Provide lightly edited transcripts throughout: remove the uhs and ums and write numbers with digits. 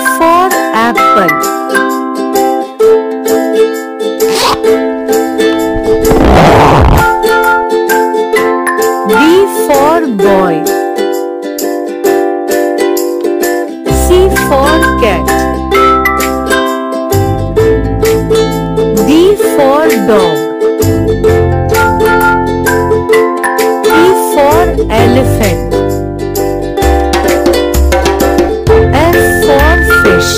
for apple. B for boy. C for cat. D for dog. E for elephant. F for fish.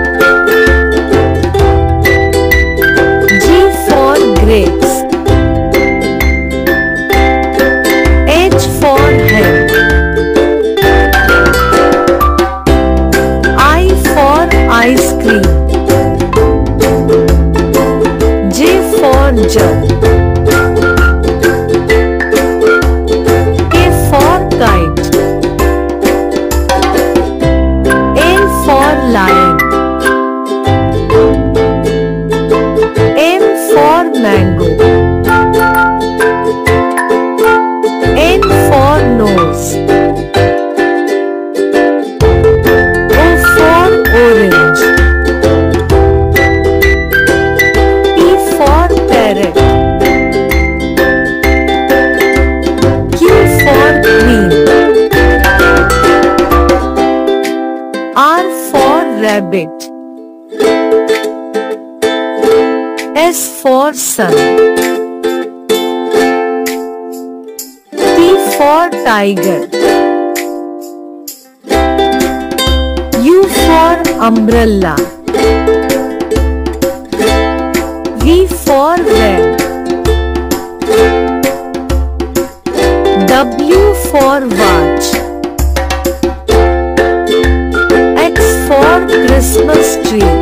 G for grapes. H for hen. I for ice cream. J for jug. K for kite. L for lion. M for mango. N for nose. O for orange. P for parrot. Q for queen. R for rabbit. S for sun. T for tiger. U for umbrella. V for van. W for watch. X for Christmas tree.